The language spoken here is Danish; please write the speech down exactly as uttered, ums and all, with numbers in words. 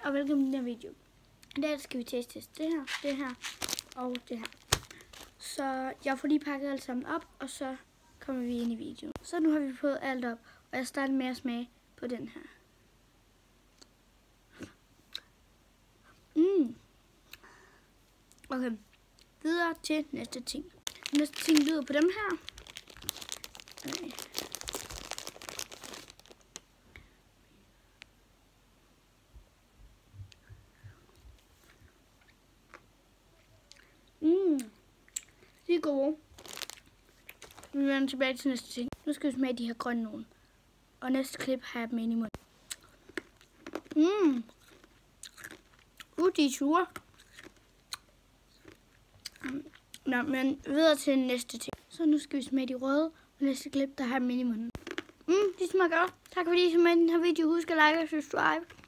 og velkommen til den her video. I dag skal vi teste det her, det her og det her. Så jeg får lige pakket alt sammen op, og så kommer vi ind i videoen. Så nu har vi fået alt op, og jeg starter med at smage på den her. Mm. Okay, videre til næste ting. Næste ting lyder på dem her. Okay. Mm. De er gode. Vi vender tilbage til næste ting. Nu skal vi smage de her grønne nogen. Og næste klip har jeg dem ind i munden. Mm. Uh, de er sure. Nå, men videre til næste ting. Så nu skal vi smage de røde. Og næste klip, der har jeg dem ind i munden. Mm, de smager godt. Tak fordi I så med den her video. Husk at like og subscribe.